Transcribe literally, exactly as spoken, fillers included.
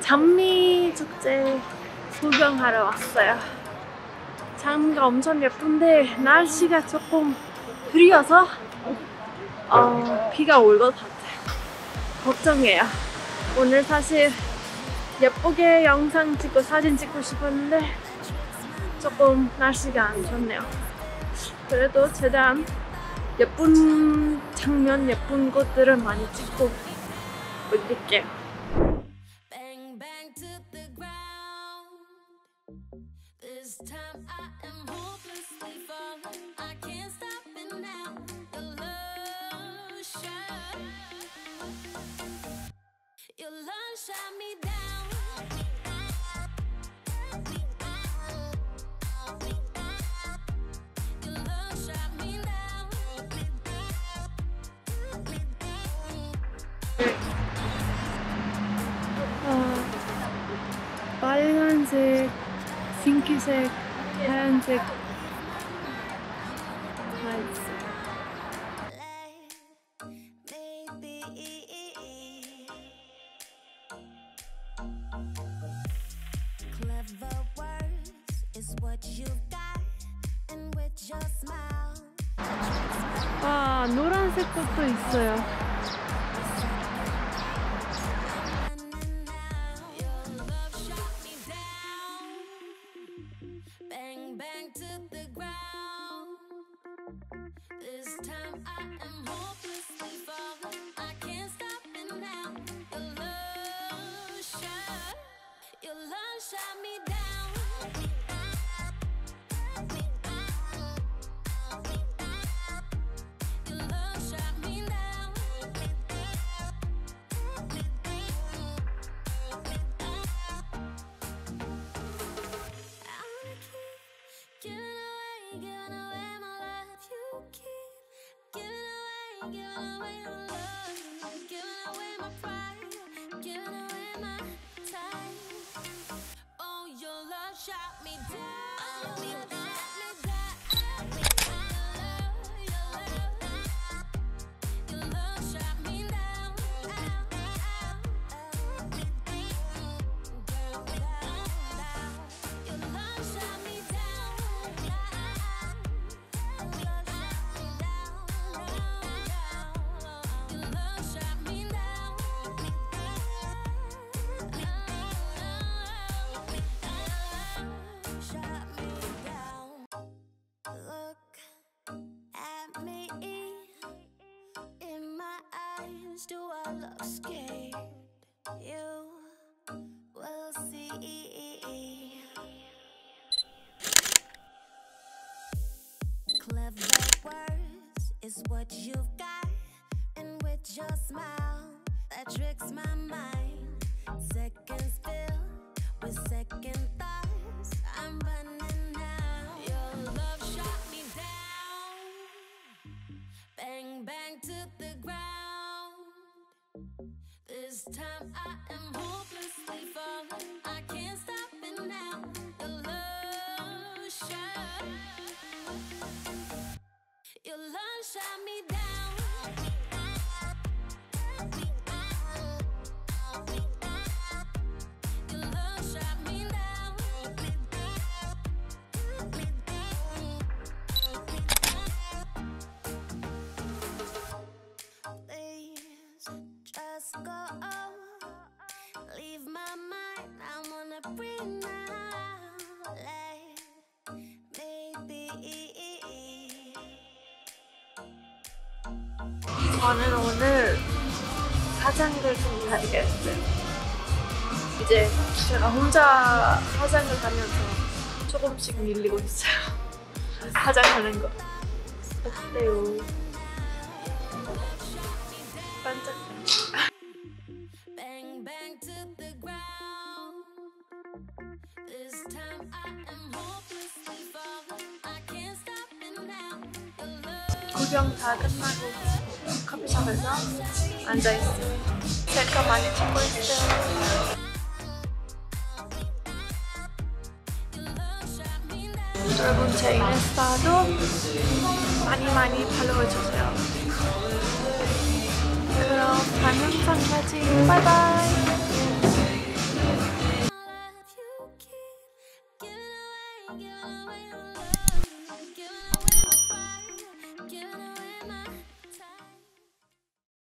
장미 축제 구경하러 왔어요. 장미가 엄청 예쁜데 날씨가 조금 흐려서 어, 비가 올 것 같아요. 걱정해요. 오늘 사실 예쁘게 영상 찍고 사진 찍고 싶었는데 조금 날씨가 안 좋네요. 그래도 최대한 예쁜 장면, 예쁜 곳들을 많이 찍고 올릴게요. 어, 빨간색, 핑크색, 하얀색 다 있어요. 와, 노란색 꽃도 있어요. Do I look scared? You will see. Clever words is what you've got, and with your smile that tricks my mind. Seconds fill with second thoughts. I'm running now. Your love shot me down. Bang bang to the ground. This time I am hopelessly falling. I can't stop it now. Your love shot. Your love shot me down. Your love shot me down. Please just go. Leave my mind. I wanna breathe now. Let me be. 저는 오늘 화장을 좀 가야겠어요. 이제 제가 혼자 화장을 가면서 조금씩 밀리고 있어요. 화장하는 거 어때요? 반짝반짝. 구경 다 끝나고 커피숍에서 앉아있어요. 셀카 많이 찍고 있어요. 여러분 제 인스타도 많이 많이 팔로우해주세요. 그럼 다음 영상까지 바이바이. giving away my love, giving away my pride, giving away my